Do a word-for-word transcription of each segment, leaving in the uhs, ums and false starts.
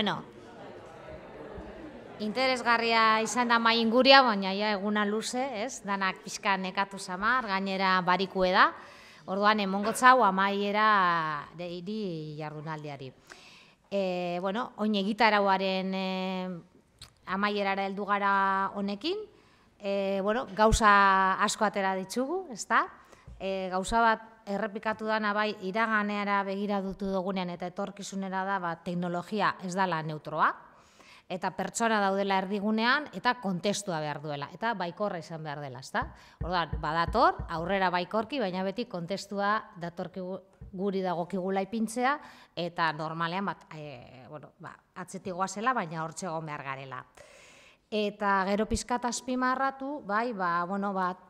Bueno, interesgarria izan da mai inguria, baina ja eguna luze, ez? Danak pixka nekatu samar, gainera barikue da. Orduan, emongotzau amaiera deiri jardunaldiari. E, bueno, oin egitarauaren e, amaierara heldu gara honekin. E, bueno, gauza asko atera ditugu, ezta? E, gauza bat errepikatu dana bai iraganeara begira dutu dugunean eta etorkizunera da ba, teknologia ez dala neutroa, eta pertsona daudela erdigunean eta kontestua behar duela, eta baikorra izan behar dela, ezta? Orduan, badator, aurrera baikorki, baina beti kontestua datorkigu guri dagokigula ipintzea, eta normalean bat, e, bueno, ba, atzetik goazela, baina hortxe egon behar garela. Eta gero pizkat azpimarratu, bai, ba, bueno, bat,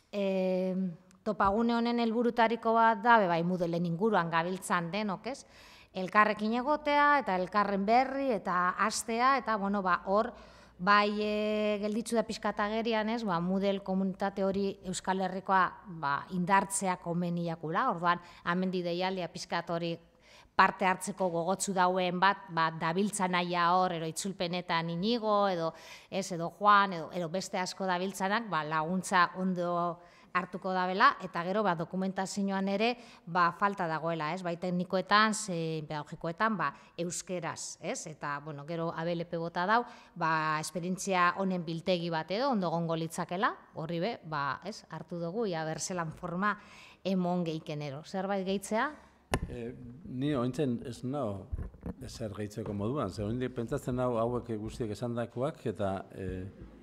e, topagune honen helburutariko bat da, bai, Moodleen inguruan gabiltzan denok, ez? Elkarrekin egotea, eta elkarren berri, eta hastea, eta, bueno, ba, hor, bai, e, gelditzu da pizkatagerian, ez, ba, Moodle komunitate hori Euskal Herrikoa, ba, indartzea komeniakula, orduan, amendi deialdia pizkat hori parte hartzeko gogotzu dauen bat, ba, dabiltza naia hor, ero itzulpenetan Inigo, edo, ez, edo Juan, edo, edo beste asko dabiltzanak, ba, laguntza ondo hartuko dabela, eta gero ba, dokumentazioan ere ba, falta dagoela, ez? Bai teknikoetan, zein pedagogikoetan, ba, euskeraz, ez? Eta, bueno, gero A B L P bota dau, ba, esperientzia honen biltegi bat edo, ondo gongo litzakela, horri be, ba, ez? Hartu dugu, ia berzelan forma emon gehikenero. Zerbait gehitzea? Eh, ni ointzen ez nao ezer gehitzeko moduan, ze oindik pentsatzen hau hauek guztiek esandakoak, eta eh,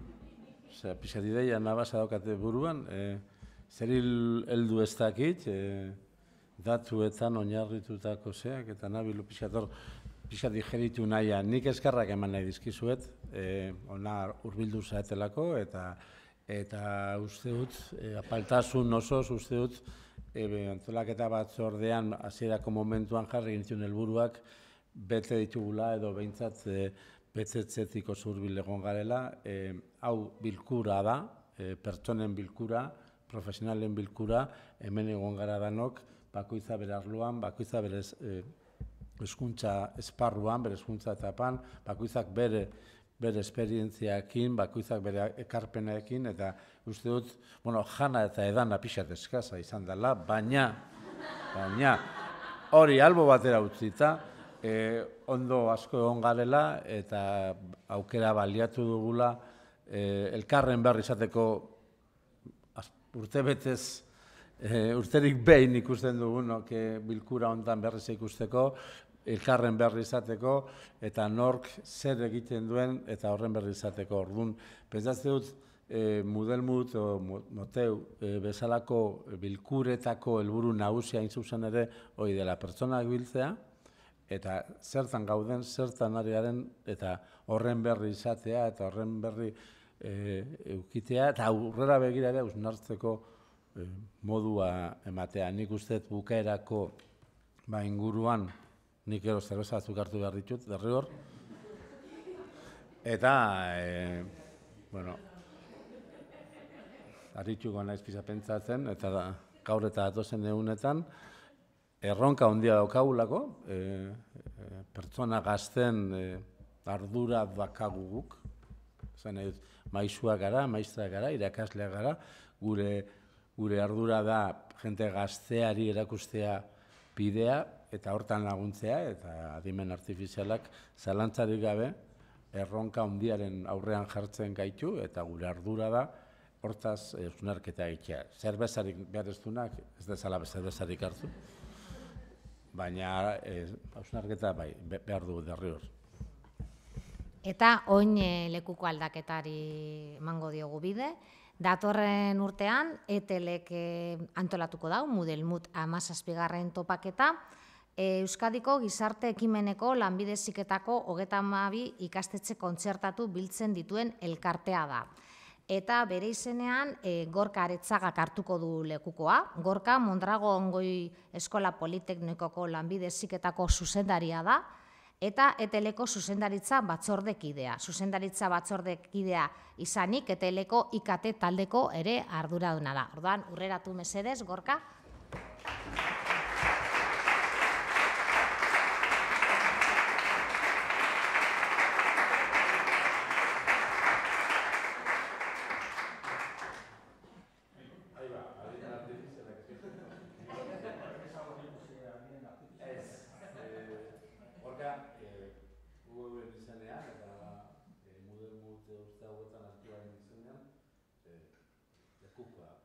pixatideia nabasa daukate buruan, eh, zeril heldu ez dakit, e, datuetan oinarritutako zeak, eta nabilu pixator pixat digeritu nahian. Nik eskarrak eman nahi dizkizuet, e, ona hurbildu zaetelako, eta eta uste dut, e, apaltasun osoz uste dut, e, antolaketa batzordean hasierako momentuan jarri gintzun helburuak bete ditugula, edo behintzat e, betetzetik oso hurbil egon garela. E, hau bilkura da, e, pertsonen bilkura, profesionalen bilkura, hemen egon gara danok, bakoitza bere arloan, bakoitza bere hezkuntza esparruan, bere hezkuntza etapan, bakoitzak bere bere esperientziaekin, bakoitzak bere ekarpenekin, eta uste dut, bueno, jana eta edana pixat eskaza izan dela, baina, baina, hori albo batera utzita, e, ondo asko egon garela, eta aukera baliatu dugula, e, elkarren berri izateko urtebetez, e, urterik behin ikusten dugunok bilkura hontan berriz ikusteko, elkarren berri izateko, eta nork zer egiten duen, eta horren berri izateko. Orduan, pentsatzen dut, e, Moodle-Mood o Moteu e, bezalako bilkuretako helburu nagusia hain zuzen ere, hori dela pertsonak biltzea, eta zertan gauden, zertan ari garen, eta horren berri izatea, eta horren berri eukitea, eta aurrera begira ere hausnartzeko modua ematea. Nik uste bukaerako inguruan, nik ero zerbeza batzuk hartu behar ditut, derrigor. Eta, bueno, harrituko naiz pisa pentsatzen, eta gaur eta datozen egunetan, erronka handia daukagulako, pertsona gazten ardura dakagu guk, maisuak gara, maistrak gara, irakasleak gara, gure, gure ardura da jente gazteari erakustea bidea, eta hortan laguntzea, eta adimen artifizialak zalantzarik gabe, erronka handiaren aurrean jartzen gaitu, eta gure ardura da, hortaz hausnarketa egitea. Zerbezarik behar ez dunak, ez dezala zerbezarik hartu, baina hausnarketa bai, behar du derri hor. Eta oin lekuko aldaketari emango diogu bide. Datorren urtean, E T L-ek antolatuko dau, Moodle-Mood hamazazpigarren topaketa, Euskadiko gizarte ekimeneko lanbide heziketako hogeita hamabi ikastetxe kontzertatu biltzen dituen elkartea da. Eta bere izenean, Gorka Aretzagak hartuko du lekukoa. Gorka Mondrago Ongoi Eskola Politeknikoko lanbide heziketako zuzendaria da, eta E T L-eko zuzendaritza batzordekidea. Zuzendaritza batzordekidea izanik, E T L-eko I K T taldeko ere arduraduna da. Orduan, urreratu mesedez, Gorka. Kukoa.